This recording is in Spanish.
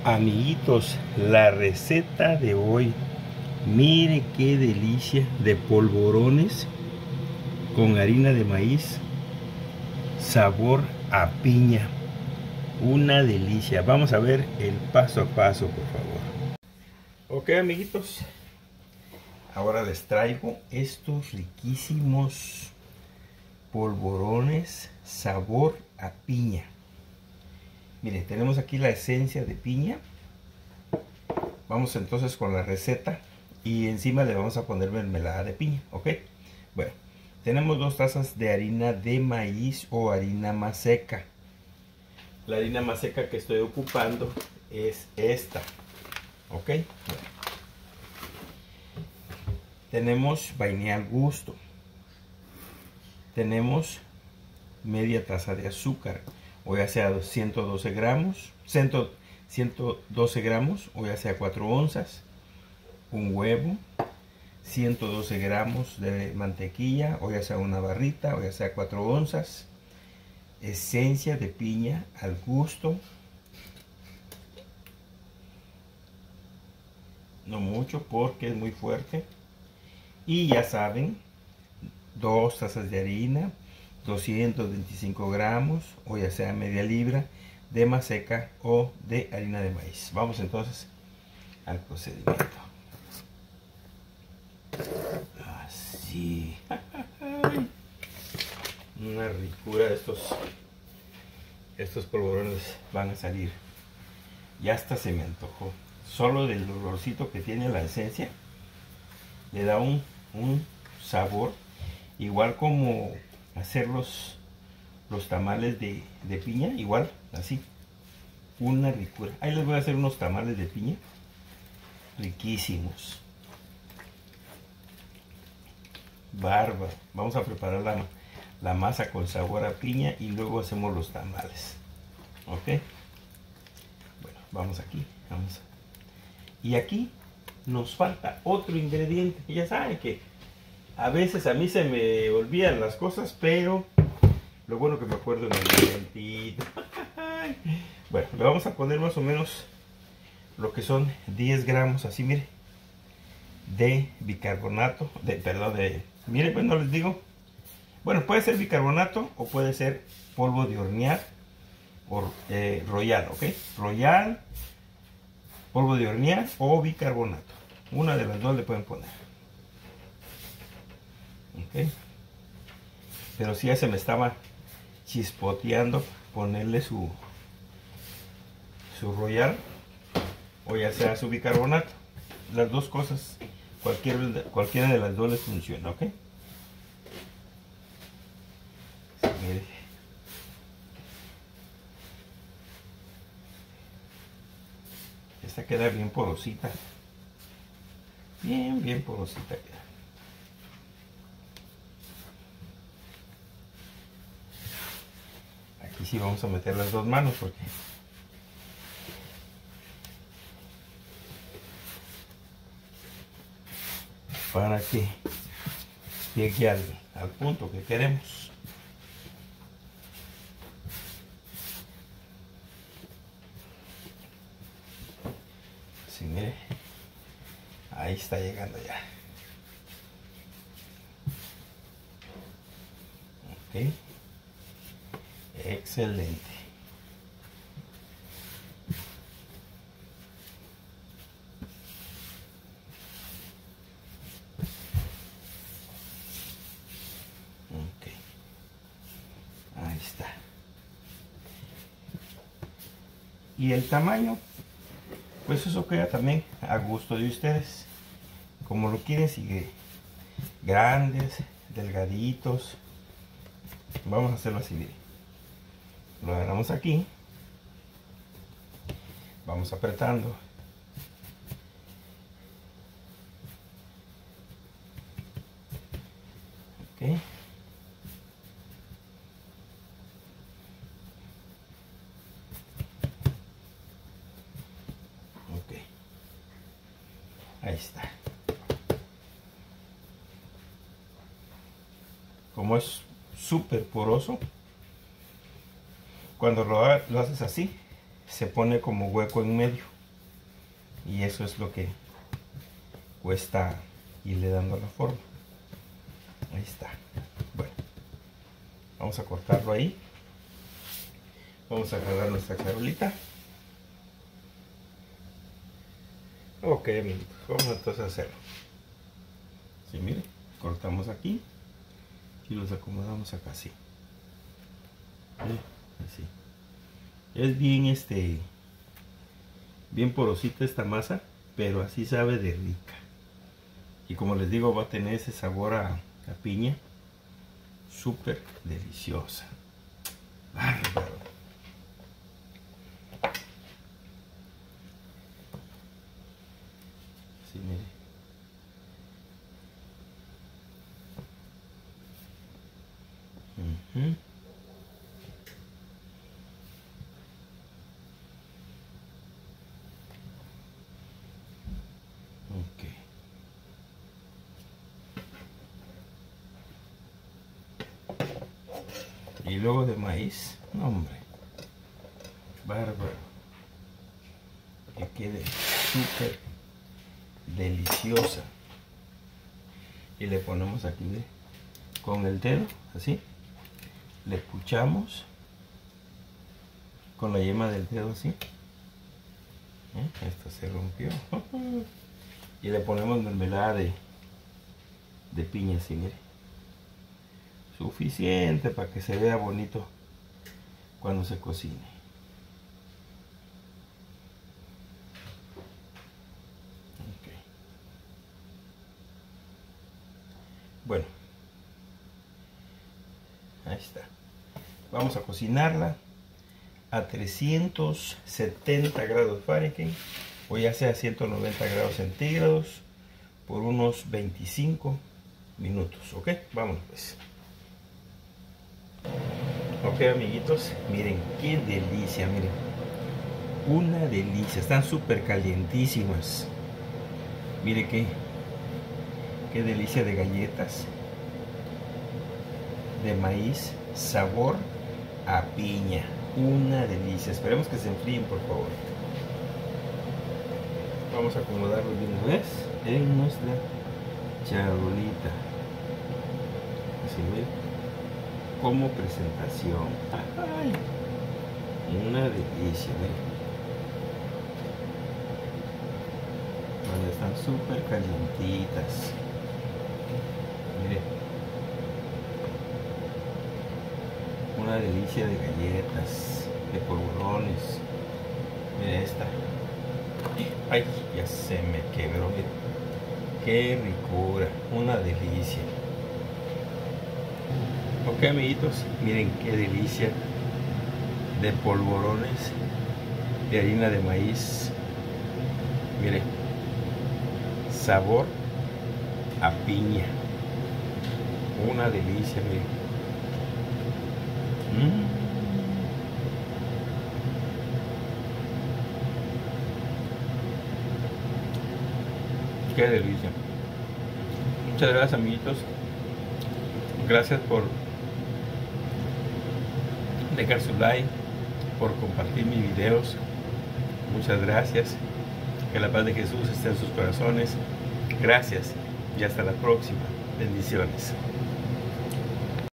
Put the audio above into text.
Amiguitos, la receta de hoy, mire qué delicia de polvorones con harina de maíz, sabor a piña, una delicia. Vamos a ver el paso a paso, por favor. Ok, amiguitos, ahora les traigo estos riquísimos polvorones sabor a piña. Miren, tenemos aquí la esencia de piña. Vamos entonces con la receta y encima le vamos a poner mermelada de piña, ¿ok? Bueno, tenemos 2 tazas de harina de maíz o harina maseca. La harina maseca que estoy ocupando es esta, ¿ok? Bueno. Tenemos vainilla al gusto. Tenemos media taza de azúcar, o ya sea 112 gramos, 112 gramos, o ya sea 4 onzas, un huevo, 112 gramos de mantequilla, o ya sea una barrita, o ya sea 4 onzas, esencia de piña al gusto, no mucho porque es muy fuerte, y ya saben, 2 tazas de harina, 225 gramos o ya sea media libra de maseca o de harina de maíz. Vamos entonces al procedimiento. Así. Una ricura de estos polvorones van a salir. Ya hasta se me antojó. Solo del olorcito que tiene la esencia le da un sabor igual como hacer los tamales de piña, igual, así, una ricura. Ahí les voy a hacer unos tamales de piña riquísimos. Bárbaro. Vamos a preparar la masa con sabor a piña y luego hacemos los tamales, ok. Bueno, vamos aquí, vamos. Y aquí nos falta otro ingrediente. Ya saben que a veces a mí se me olvidan las cosas, pero lo bueno que me acuerdo en el momentito. Bueno, le vamos a poner más o menos lo que son 10 gramos, así mire, de bicarbonato, mire, pues no les digo. Bueno, puede ser bicarbonato o puede ser polvo de hornear o Royal, ok. Royal, polvo de hornear o bicarbonato. Una de las dos le pueden poner. Ok. Pero si ya se me estaba chispoteando ponerle su Royal o ya sea su bicarbonato. Las dos cosas, cualquiera de las dos les funciona, ok. Sí, mire. Esta queda bien porosita, bien porosita queda. Aquí sí vamos a meter las dos manos porque para que llegue al punto que queremos. Sí, mire, ahí está llegando ya. Ok, excelente. Ok, ahí está. Y el tamaño, pues eso queda también a gusto de ustedes, como lo quieren, si grandes, delgaditos. Vamos a hacerlo así, mire. Lo agarramos aquí, vamos apretando, ok. Ok, ahí está. Como es súper poroso, cuando lo haces así, se pone como hueco en medio. Y eso es lo que cuesta irle dando la forma. Ahí está. Bueno, vamos a cortarlo ahí. Vamos a agarrar nuestra charolita. Ok, amigos, vamos entonces a hacerlo. Sí, miren, cortamos aquí y los acomodamos acá así. Así. Es bien bien porosita esta masa, pero así sabe de rica. Y como les digo, va a tener ese sabor a piña súper deliciosa. Bárbaro. Sí, mire. Ok. Y luego de maíz, no, hombre, bárbaro, que quede súper deliciosa. Y le ponemos aquí, ¿ve? Con el dedo, así, le puchamos con la yema del dedo así. Esto se rompió. Y le ponemos mermelada de piña, así, mire. Suficiente para que se vea bonito cuando se cocine. Okay. Bueno, ahí está. Vamos a cocinarla a 370 grados Fahrenheit o ya sea 190 grados centígrados por unos 25 minutos. Ok, vámonos pues. Ok, amiguitos, miren qué delicia, miren, una delicia, están súper calientísimas. Miren qué delicia de galletas de maíz, sabor a piña, una delicia. Esperemos que se enfríen, por favor. Vamos a acomodarlo de una vez en nuestra charolita, así, miren, como presentación. ¡Ay! Una delicia, miren. Bueno, están súper calientitas. Miren. Una delicia de galletas, de polvorones. Miren esta. Ay, ya se me quebró, miren. Qué ricura, una delicia. Ok, amiguitos, miren qué delicia de polvorones de harina de maíz. Miren, sabor a piña, una delicia, miren. Qué delicia. Muchas gracias, amiguitos. Gracias por dejar su like, por compartir mis videos. Muchas gracias. Que la paz de Jesús esté en sus corazones. Gracias y hasta la próxima. Bendiciones.